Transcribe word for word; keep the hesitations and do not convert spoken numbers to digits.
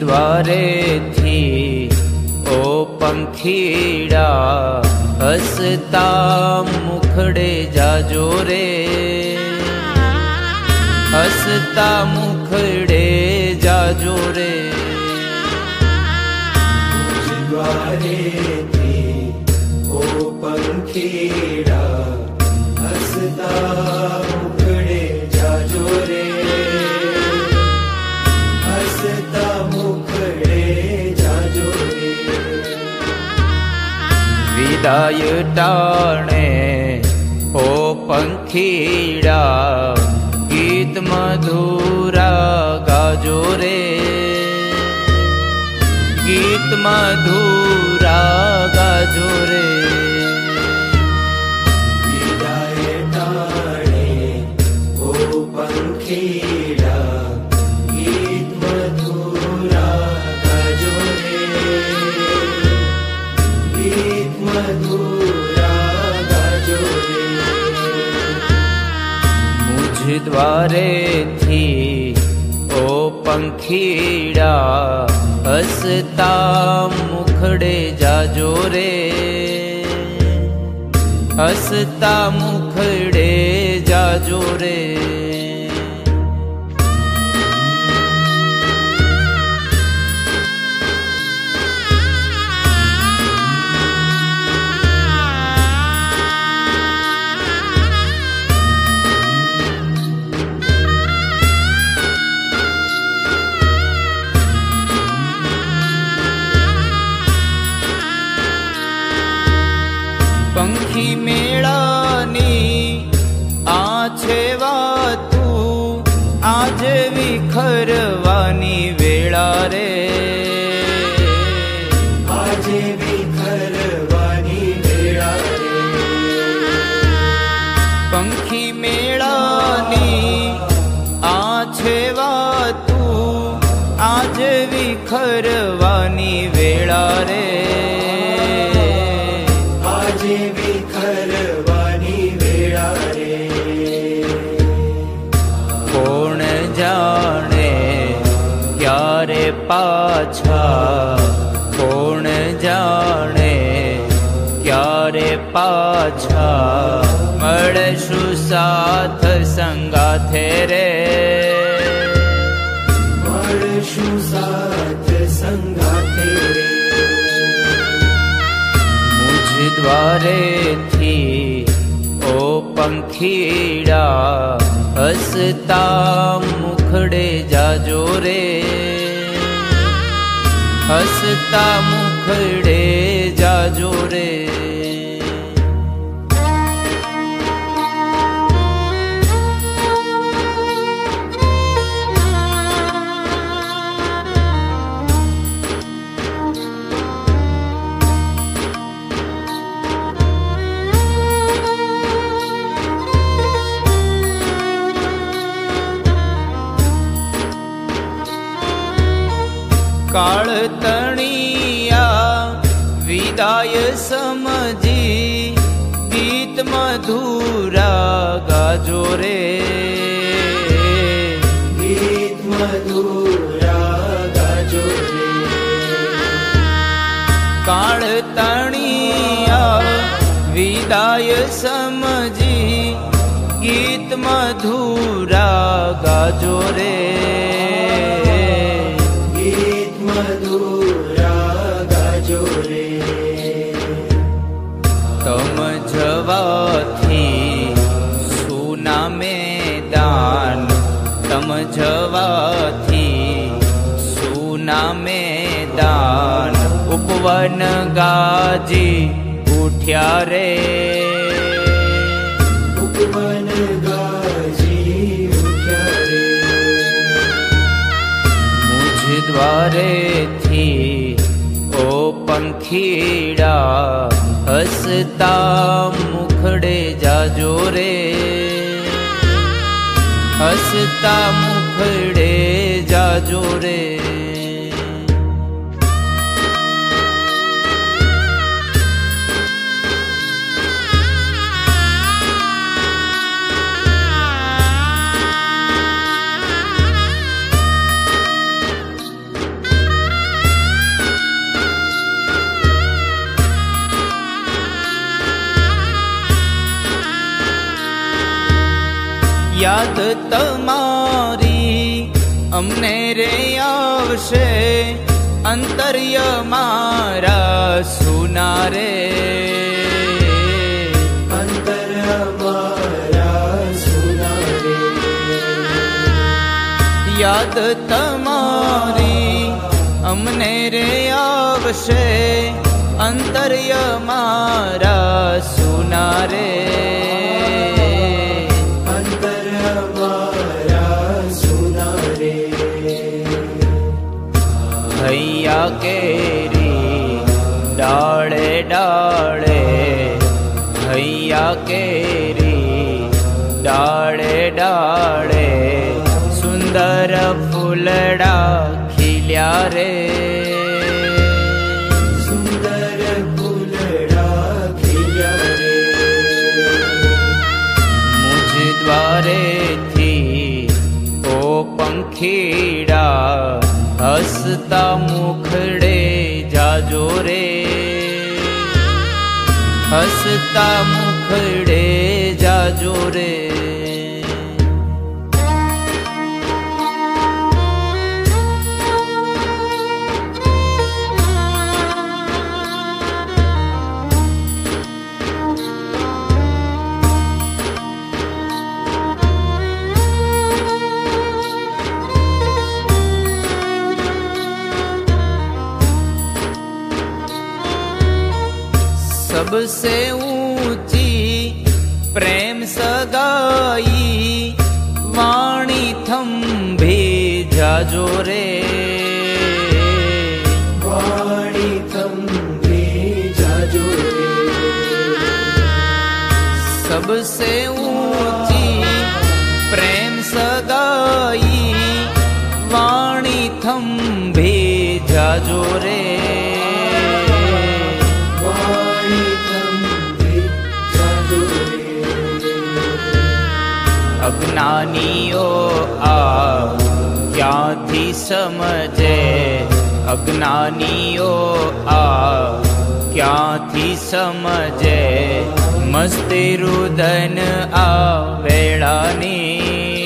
द्वारे थी ओ पंखीड़ा, हसता मुखड़े जाजो रे, हसता मुखड़े जाजो रे। मुझ द्वारे थी ओ पंखीड़ा, हसता मुखड़े जाजो रे, हसता मुखड़े जाजो रे। विदाय टाणे ओ पंखीड़ा, गीत मधुरा गाजो रे, गीत मधुरा गाजो रे। विदाय टाणे ओ पंखीड़ा, गीत मधुरा गाजो रे, गीत मधुरा गाजो रे। मुझ द्वारे थी ओ पंखीड़ा, हसता मुखड़े जाजो रे, हसता मुखड़े जाजो रे। पंखी मेळानी आछे वातू, आज विखरवानी वेळा रे, आज विखरवानी वेळा रे। पंखी मेळानी आछे वातू, आज विखरवानी वेळा रे, आज विखरवानी वेळा रे। कोण जाने क्यारे पाछा, कोण जाने क्यारे पाछा, मळशु साथ संगाथे रे, मळशु साथ संगाथे रे। मुझ द्वारे थी ओ पंखीड़ा, हसता मुखड़े जाजो रे, हसता मुखड़े जाजो रे। काल तणिया विदाय समझी, गीत मधुरा गाजो रे, गीत मधुरा गाजो रे। काल तणिया विदाय समझी, गीत मधुरा गाजो रे, मधुरा गाजो रे। तम जवाथी सूना मैदान, तम जवाथी सूना मैदान, उपवन गाजी उठ्या रे, उपवन गाजी उठ्या रे। मुझ द्वारे थी ओ पंखीड़ा, हसता मुखड़े जाजो रे, हसता मुखड़े जाजो रे। યાદ તમારી અમને રે આવશે અંતર્ય મારા સુના રે અંતર્ય મારા સુના રે યાદ તમારી અમને રે આવશે અંતર્ય મારા સુના રે અંતર્ય મારા સુના રે હૈયા કેરી ડાળે ડાળે હૈયા કેરી ડાળે ડાળે સુંદર ફૂલડા ખીલ્યા રે સુંદર ફૂલડા ખીલ્યા રે મુજ દ્વારેથી ઓ પંખીડા હસતા મુખડે જાજો રે હસતા મુખડે જાજો રે सबसे ऊंची प्रेम सगाई वाणी थंभे जाजो रे वाणी थंभे जाजो रे सबसे ऊंची प्रेम सगाई वाणी थंभे जाजो रे अज्ञानियो आ क्यांथी समझे अज्ञानियो आ क्यांथी समझे मस्ती रुदन आ वेळानी